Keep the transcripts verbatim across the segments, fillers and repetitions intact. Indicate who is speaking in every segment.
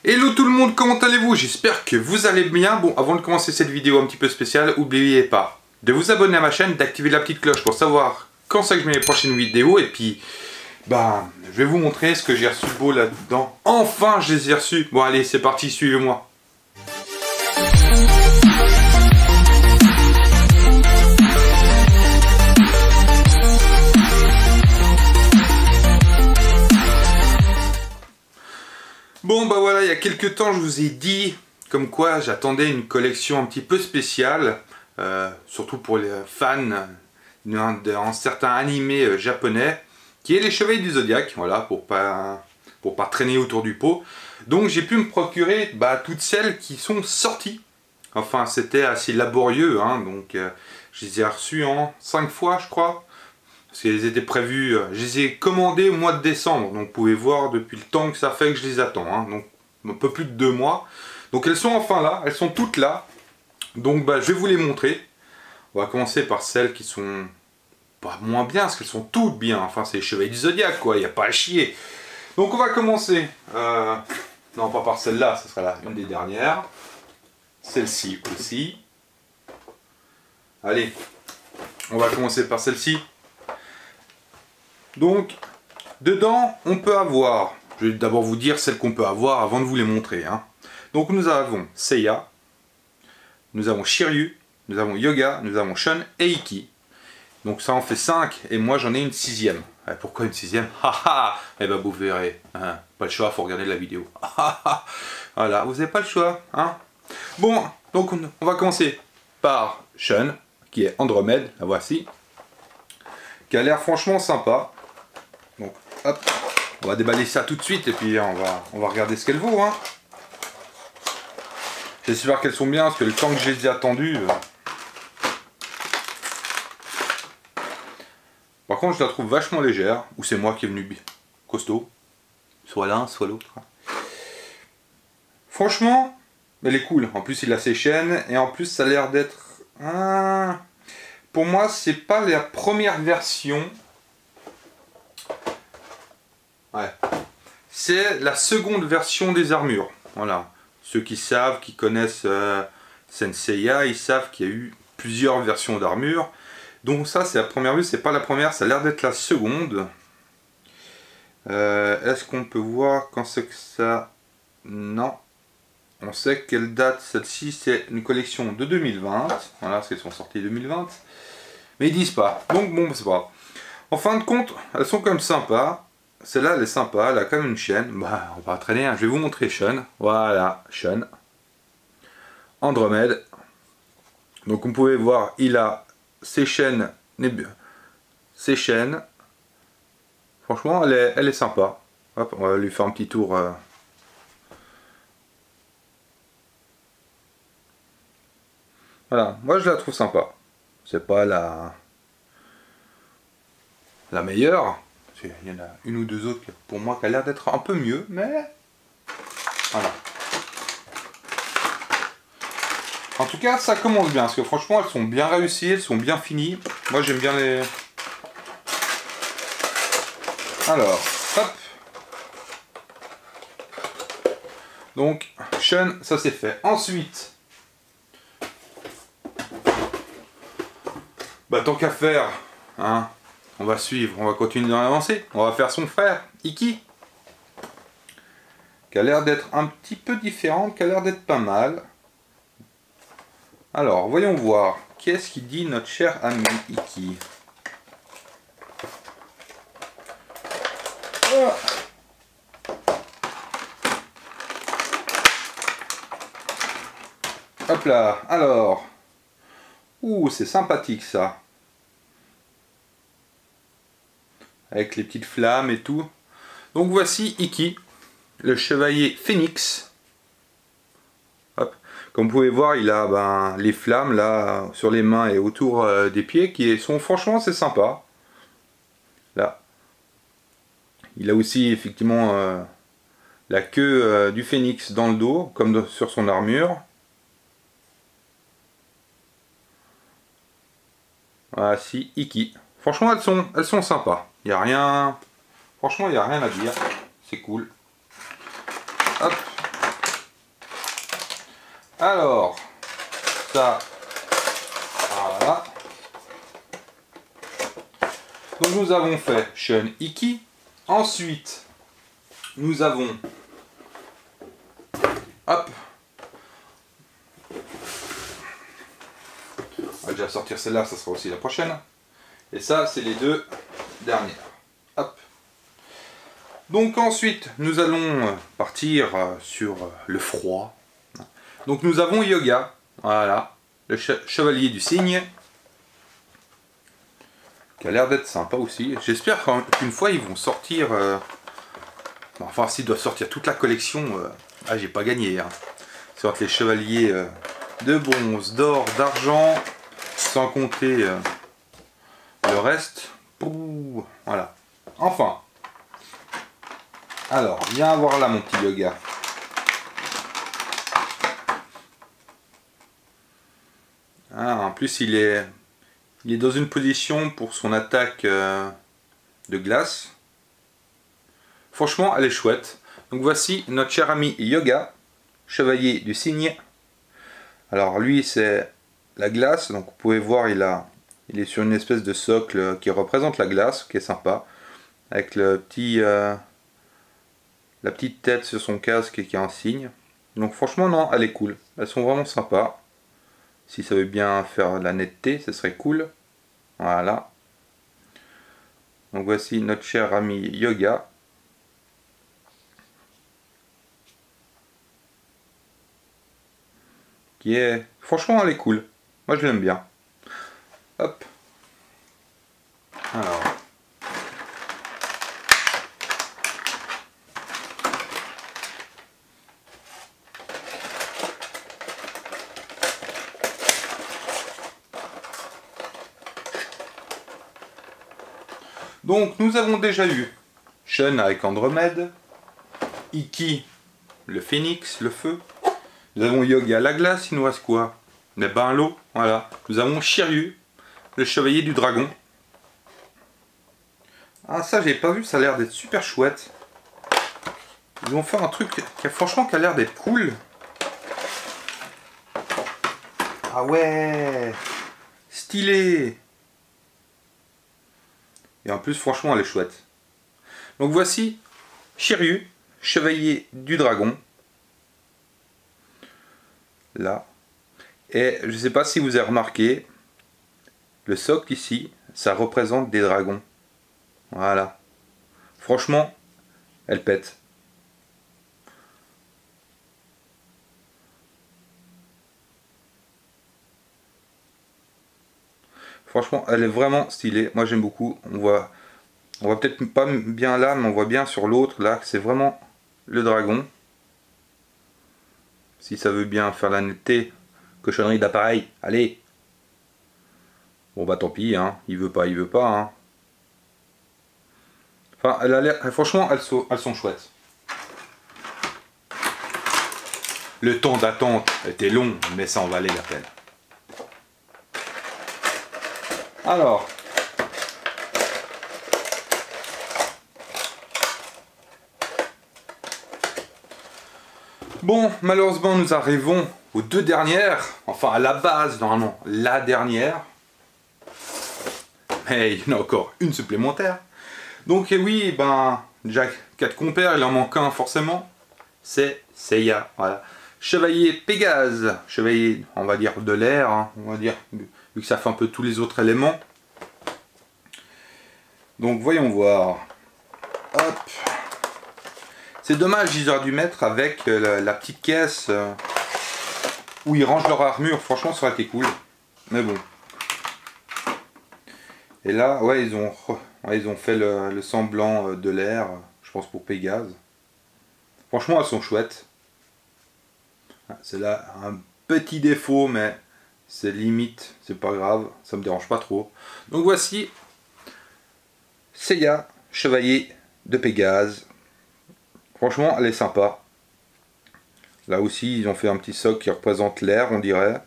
Speaker 1: Hello tout le monde, comment allez-vous? J'espère que vous allez bien. Bon, avant de commencer cette vidéo un petit peu spéciale, n'oubliez pas de vous abonner à ma chaîne, d'activer la petite cloche pour savoir quand c'est que je mets les prochaines vidéos. Et puis, bah, je vais vous montrer ce que j'ai reçu de beau là-dedans. Enfin, je les ai reçus. Bon, allez, c'est parti, suivez-moi. Bon bah voilà, il y a quelques temps je vous ai dit comme quoi j'attendais une collection un petit peu spéciale, euh, surtout pour les fans d'un certain animé japonais, qui est les Chevaliers du Zodiaque, voilà, pour pas, pour pas traîner autour du pot. Donc j'ai pu me procurer bah, toutes celles qui sont sorties. Enfin c'était assez laborieux, hein, donc euh, je les ai reçues en cinq fois je crois. Parce qu'elles étaient prévues, je les ai commandées au mois de décembre, donc vous pouvez voir depuis le temps que ça fait que je les attends, hein, donc un peu plus de deux mois. Donc elles sont enfin là, elles sont toutes là, donc bah, je vais vous les montrer. On va commencer par celles qui sont pas moins bien, parce qu'elles sont toutes bien, enfin c'est les Chevaliers du Zodiaque quoi, il n'y a pas à chier. Donc on va commencer, euh, non pas par celle-là, ce sera là une des dernières, celle-ci aussi. Allez, on va commencer par celle-ci. Donc, dedans, on peut avoir, je vais d'abord vous dire celles qu'on peut avoir avant de vous les montrer. Hein. Donc, nous avons Seiya, nous avons Shiryu, nous avons Yoga, nous avons Shun et Ikki. Donc, ça en fait cinq et moi j'en ai une sixième. Et pourquoi une sixième? Haha. Eh ben, vous verrez. Hein. Pas le choix, il faut regarder la vidéo. Voilà, vous n'avez pas le choix. Hein. Bon, donc on, on va commencer par Shun, qui est Andromède, la voici, qui a l'air franchement sympa. Donc, hop, on va déballer ça tout de suite et puis on va, on va regarder ce qu'elle vaut. Hein. J'espère qu'elles sont bien parce que le temps que je les ai attendues. Euh... Par contre, je la trouve vachement légère. Ou c'est moi qui est venu costaud. Soit l'un, soit l'autre. Franchement, elle est cool. En plus, il a ses chaînes et en plus, ça a l'air d'être. Ah, pour moi, c'est pas la première version. Ouais. C'est la seconde version des armures. Voilà. Ceux qui savent, qui connaissent euh, Senseiya, ils savent qu'il y a eu plusieurs versions d'armures. Donc ça, c'est la première vue, c'est pas la première, ça a l'air d'être la seconde. Euh, Est-ce qu'on peut voir quand c'est que ça... Non. On sait quelle date celle-ci, c'est une collection de deux mille vingt. Voilà, parce qu'elles sont sorties deux mille vingt. Mais ils disent pas. Donc bon, c'est pas grave. En fin de compte, elles sont quand même sympas. Celle-là, elle est sympa, elle a quand même une chaîne. Bah, on va traîner, hein. Je vais vous montrer Shun. Voilà, Shun. Andromède. Donc, vous pouvez voir, il a ses chaînes. Ses chaînes. Franchement, elle est, elle est sympa. Hop, on va lui faire un petit tour. Euh... Voilà, moi je la trouve sympa. C'est pas la... la meilleure. Il y en a une ou deux autres pour moi qui a l'air d'être un peu mieux, mais voilà. En tout cas, ça commence bien, parce que franchement, elles sont bien réussies, elles sont bien finies. Moi, j'aime bien les... Alors, hop. Donc, Shun, ça c'est fait. Ensuite, bah tant qu'à faire, hein. On va suivre, on va continuer dans l'avancée. On va faire son frère, Ikki. Qui a l'air d'être un petit peu différent, qui a l'air d'être pas mal. Alors, voyons voir. Qu'est-ce qu'il dit notre cher ami Ikki? Oh. Hop là, alors. Ouh, c'est sympathique ça. Avec les petites flammes et tout. Donc voici Ikki, le chevalier phénix. Hop. Comme vous pouvez voir, il a ben, les flammes là sur les mains et autour euh, des pieds qui sont franchement c'est sympa. Là. Il a aussi effectivement euh, la queue euh, du phénix dans le dos, comme de, sur son armure. Voici Ikki. Franchement elles sont, elles sont sympas. Il n'y a rien... Franchement, il n'y a rien à dire. C'est cool. Hop. Alors, ça, voilà. Donc nous avons fait Shun Ikki. Ensuite, nous avons, hop, on va déjà sortir celle-là, ça sera aussi la prochaine. Et ça, c'est les deux dernières. Hop. Donc ensuite, nous allons partir sur le froid. Donc nous avons Yoga, voilà, le che chevalier du cygne, qui a l'air d'être sympa aussi. J'espère qu'une fois ils vont sortir, euh... enfin s'ils doivent sortir toute la collection, euh... ah j'ai pas gagné. Hein. Sortent les chevaliers euh, de bronze, d'or, d'argent, sans compter euh, le reste. Ouh, voilà. Enfin. Alors, viens voir là mon petit Yoga. Ah, en plus il est, il est dans une position pour son attaque euh, de glace. Franchement elle est chouette. Donc voici notre cher ami Yoga, chevalier du cygne. Alors lui c'est la glace, donc vous pouvez voir il, a, il est sur une espèce de socle qui représente la glace, qui est sympa. Avec le petit... Euh, la petite tête sur son casque qui est un cygne. Donc franchement non, elle est cool. Elles sont vraiment sympas. Si ça veut bien faire de la netteté, ce serait cool. Voilà. Donc voici notre cher ami Yoga. Qui est... Franchement elle est cool. Moi je l'aime bien. Hop. Alors... Donc nous avons déjà eu Shun avec Andromède, Ikki le phénix, le feu, nous avons Yoga la glace, il nous reste quoi? Eh ben l'eau, voilà. Nous avons Shiryu, le chevalier du dragon. Ah ça j'ai pas vu, ça a l'air d'être super chouette. Ils ont fait un truc qui a franchement qui a l'air d'être cool. Ah ouais, stylé. Et en plus, franchement, elle est chouette. Donc voici Shiryu, chevalier du dragon. Là. Et je ne sais pas si vous avez remarqué, le socle ici, ça représente des dragons. Voilà. Franchement, elle pète. Franchement, elle est vraiment stylée. Moi, j'aime beaucoup. On voit, on voit peut-être pas bien là, mais on voit bien sur l'autre. Là, c'est vraiment le dragon. Si ça veut bien faire la netteté. Cochonnerie d'appareil. Allez. Bon, bah tant pis. Hein. Il veut pas, il veut pas. Hein. Enfin, elle a l'air... Franchement, elles sont, elles sont chouettes. Le temps d'attente était long, mais ça en valait la peine. Alors, bon, malheureusement, nous arrivons aux deux dernières, enfin à la base, normalement, la dernière. Mais il y en a encore une supplémentaire. Donc, oui, ben, déjà quatre compères, il en manque un forcément. C'est Seiya, voilà. Chevalier Pégase, chevalier, on va dire, de l'air, hein, on va dire, vu que ça fait un peu tous les autres éléments. Donc voyons voir. Hop. C'est dommage, ils auraient dû mettre avec la, la petite caisse euh, où ils rangent leur armure. Franchement, ça aurait été cool. Mais bon. Et là, ouais, ils ont, ouais, ils ont fait le, le semblant de l'air, je pense pour Pégase. Franchement, elles sont chouettes. C'est là un petit défaut, mais c'est limite, c'est pas grave, ça me dérange pas trop. Donc voici Seiya, chevalier de Pégase. Franchement, elle est sympa. Là aussi, ils ont fait un petit socle qui représente l'air, on dirait.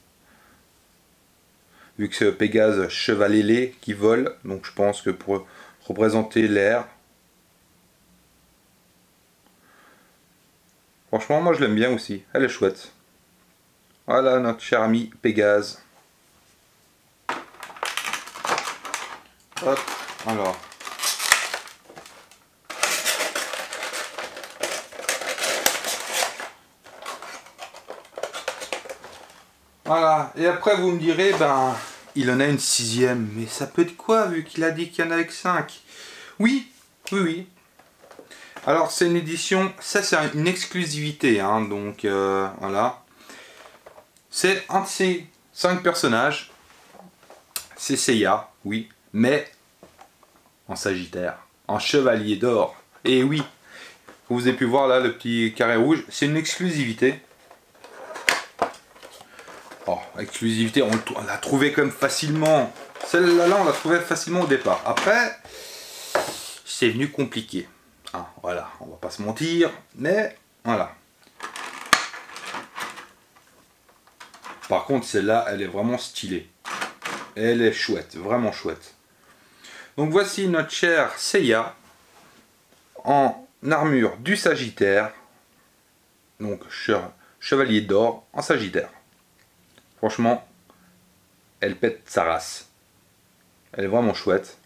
Speaker 1: Vu que c'est Pégase cheval ailé qui vole, donc je pense que pour représenter l'air. Franchement, moi je l'aime bien aussi. Elle est chouette. Voilà notre cher ami Pégase. Hop, alors. Voilà, et après vous me direz, ben, il en a une sixième, mais ça peut être quoi vu qu'il a dit qu'il y en avait que cinq? Oui, oui, oui. Alors c'est une édition, ça c'est une exclusivité, hein, donc euh, voilà. C'est un de ces cinq personnages, c'est Seiya, oui, mais en Sagittaire, en chevalier d'or. Et oui, vous avez pu voir là le petit carré rouge, c'est une exclusivité. Oh, exclusivité, on, on l'a trouvé comme facilement. Celle-là, là, on l'a trouvé facilement au départ. Après, c'est venu compliqué. Ah, voilà, on va pas se mentir, mais voilà. Par contre, celle-là, elle est vraiment stylée. Elle est chouette, vraiment chouette. Donc voici notre cher Seiya en armure du Sagittaire. Donc chevalier d'or en Sagittaire. Franchement, elle pète sa race. Elle est vraiment chouette.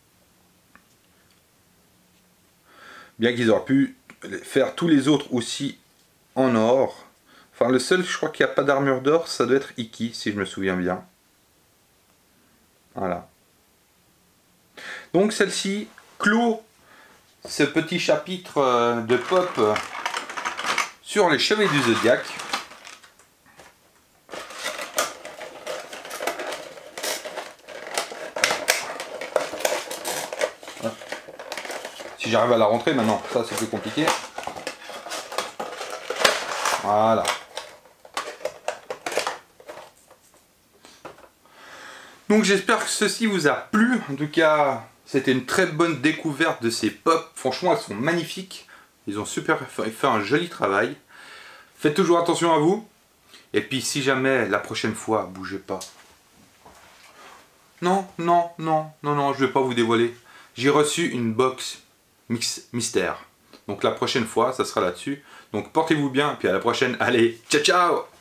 Speaker 1: Bien qu'ils auraient pu faire tous les autres aussi en or. Enfin, le seul, je crois qu'il n'y a pas d'armure d'or, ça doit être Iki, si je me souviens bien. Voilà. Donc celle-ci clôt ce petit chapitre de pop sur les chevaliers du Zodiaque. Si j'arrive à la rentrer maintenant, ça c'est plus compliqué. Voilà. Donc j'espère que ceci vous a plu. En tout cas, c'était une très bonne découverte de ces pops. Franchement, elles sont magnifiques. Ils ont super fait un joli travail. Faites toujours attention à vous. Et puis si jamais la prochaine fois, bougez pas. Non, non, non, non, non, je vais pas vous dévoiler. J'ai reçu une box mix mystère. Donc la prochaine fois, ça sera là-dessus. Donc portez-vous bien, puis à la prochaine. Allez, ciao ciao!